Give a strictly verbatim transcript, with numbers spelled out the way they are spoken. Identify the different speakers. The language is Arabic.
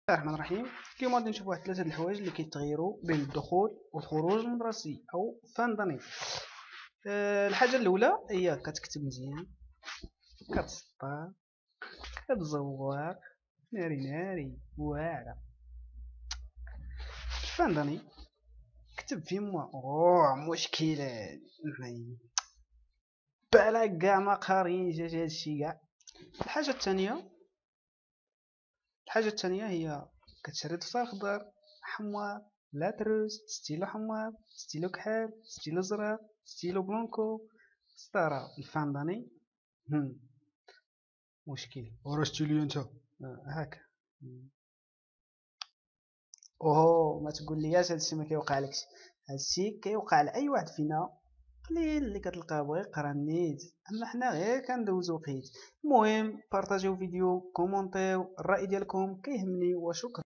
Speaker 1: الرحمن الرحيم. اليوم غادي نشوف واحد ثلاثة د الحوايج اللي كيتغيروا بين الدخول والخروج المدرسي او فان داني. أه الحاجه الاولى هي كتكتب مزيان، كتسطر، كتزور ناري ناري واعره. فان داني كتب في موا اوه مشكله بالا كاع ما قاريين جا هادشي كاع. الحاجه الثانيه الحاجه الثانيه هي كتشري دفتر خضر حمار لا تروس، ستيلو حمار، ستيلو كحل، ستيلو زرار، ستيلو بلانكو، سطارة الفانداني. هم مشكل ورا ستيلو انت آه، هاكا. اوه ما تقول لياش هادشي ما كيوقعلكش، هادشي كيوقع لاي واحد فينا، قليل اللي كتلقاه بغا يقرا النيت، اما حنا غير كندوزو وقيت. المهم بارطاجيو فيديو، كومونطيو، الراي ديالكم كيهمني، وشكرا.